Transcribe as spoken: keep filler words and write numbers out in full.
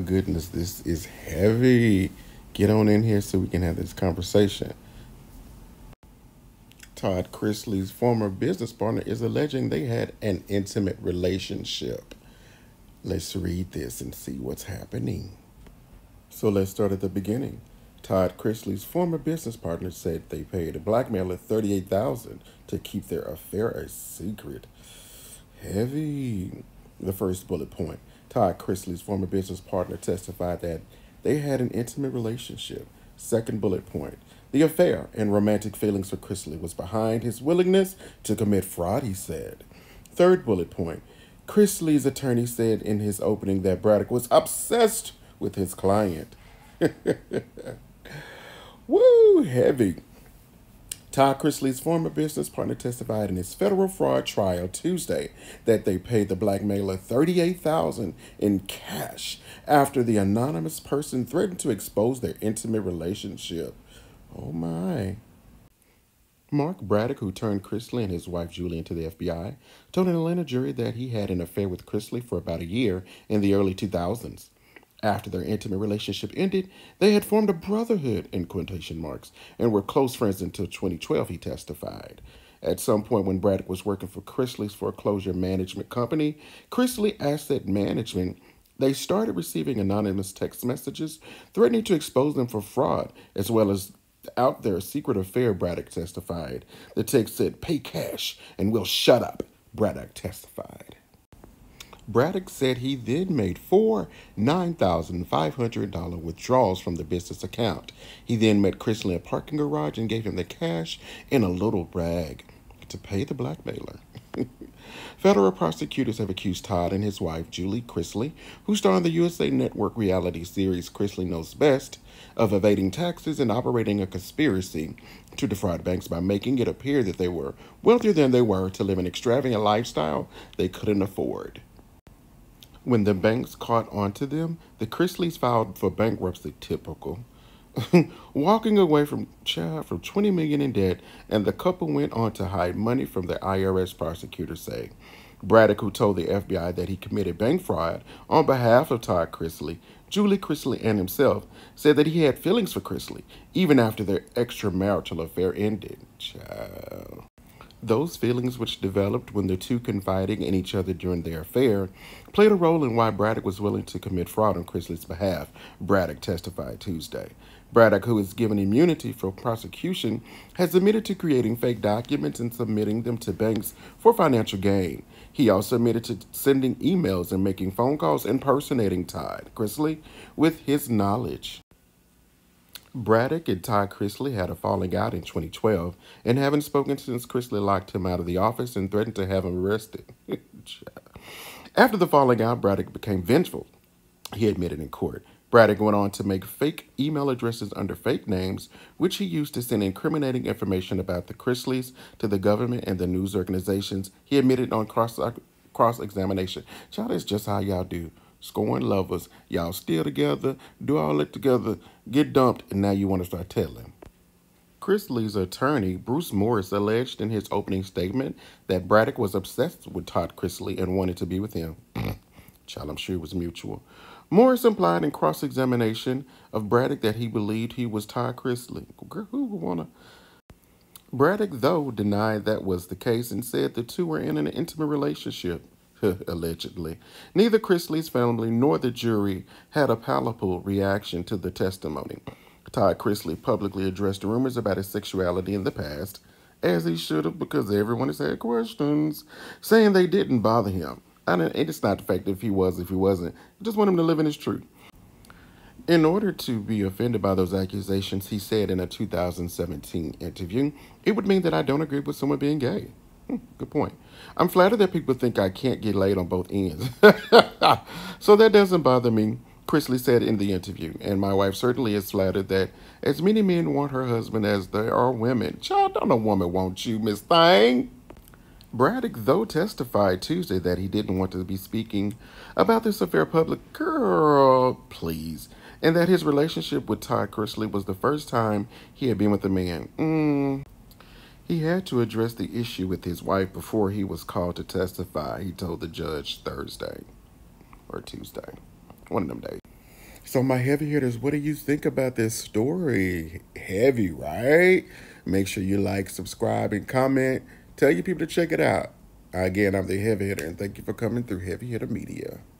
goodness, this is heavy. Get on in here so we can have this conversation. Todd Chrisley's former business partner is alleging they had an intimate relationship. Let's read this and see what's happening. So let's start at the beginning. Todd Chrisley's former business partner said they paid a blackmailer thirty-eight thousand dollars to keep their affair a secret. Heavy. The first bullet point. Todd Chrisley's former business partner testified that they had an intimate relationship. Second bullet point. The affair and romantic feelings for Chrisley was behind his willingness to commit fraud, he said. Third bullet point. Chrisley's attorney said in his opening that Braddock was obsessed with his client. Woo, heavy. Todd Chrisley's former business partner testified in his federal fraud trial Tuesday that they paid the blackmailer thirty-eight thousand dollars in cash after the anonymous person threatened to expose their intimate relationship. Oh my. Mark Braddock, who turned Chrisley and his wife Julie into the F B I, told an Atlanta jury that he had an affair with Chrisley for about a year in the early two thousands. After their intimate relationship ended, they had formed a brotherhood, in quotation marks, and were close friends until twenty twelve, he testified. At some point when Braddock was working for Chrisley's foreclosure management company, Chrisley Asset Management, they started receiving anonymous text messages threatening to expose them for fraud, as well as out their secret affair, Braddock testified. The text said, "Pay cash and we'll shut up," Braddock testified. Braddock said he then made four nine thousand five hundred dollars withdrawals from the business account. He then met Chrisley in a parking garage and gave him the cash in a little bag to pay the blackmailer. Federal prosecutors have accused Todd and his wife, Julie Chrisley, who star in the U S A Network reality series Chrisley Knows Best, of evading taxes and operating a conspiracy to defraud banks by making it appear that they were wealthier than they were to live an extravagant lifestyle they couldn't afford. When the banks caught on to them, the Chrisleys filed for bankruptcy, typical, walking away from child from twenty million dollars in debt, and the couple went on to hide money from the I R S, prosecutors say. Braddock, who told the F B I that he committed bank fraud on behalf of Todd Chrisley, Julie Chrisley, and himself, said that he had feelings for Chrisley, even after their extramarital affair ended. Child. Those feelings, which developed when the two confiding in each other during their affair, played a role in why Braddock was willing to commit fraud on Chrisley's behalf, Braddock testified Tuesday. Braddock, who is given immunity for prosecution, has admitted to creating fake documents and submitting them to banks for financial gain. He also admitted to sending emails and making phone calls impersonating Todd Chrisley with his knowledge. Braddock and Todd Chrisley had a falling out in twenty twelve and haven't spoken since Chrisley locked him out of the office and threatened to have him arrested. After the falling out, Braddock became vengeful, he admitted in court. Braddock went on to make fake email addresses under fake names, which he used to send incriminating information about the Chrisleys to the government and the news organizations, he admitted on cross, cross-examination. Child, that's just how y'all do. Scorn lovers, y'all still together, do all that together, get dumped, and now you want to start telling. Chrisley's attorney, Bruce Morris, alleged in his opening statement that Braddock was obsessed with Todd Chrisley and wanted to be with him. Child, I'm sure it was mutual. Morris implied in cross-examination of Braddock that he believed he was Todd Chrisley. Girl, who would want to? Braddock, though, denied that was the case and said the two were in an intimate relationship. Allegedly. Neither Chrisley's family nor the jury had a palatable reaction to the testimony. Todd Chrisley publicly addressed rumors about his sexuality in the past, as he should have, because everyone has had questions, saying they didn't bother him. And it's not the fact that if he was, if he wasn't. I just want him to live in his truth. In order to be offended by those accusations, he said in a two thousand seventeen interview, it would mean that I don't agree with someone being gay. Hmm, good point. I'm flattered that people think I can't get laid on both ends. So that doesn't bother me, Chrisley said in the interview. And my wife certainly is flattered that as many men want her husband as there are women. Child, don't a woman want you, Miss Thing? Braddock, though, testified Tuesday that he didn't want to be speaking about this affair public. Girl, please. And that his relationship with Todd Chrisley was the first time he had been with a man. Mm. He had to address the issue with his wife before he was called to testify, he told the judge Thursday or Tuesday, one of them days. So my heavy hitters, what do you think about this story? Heavy, right? Make sure you like, subscribe, and comment. Tell your people to check it out. Again, I'm the heavy hitter, and thank you for coming through Heavy Hitter Media.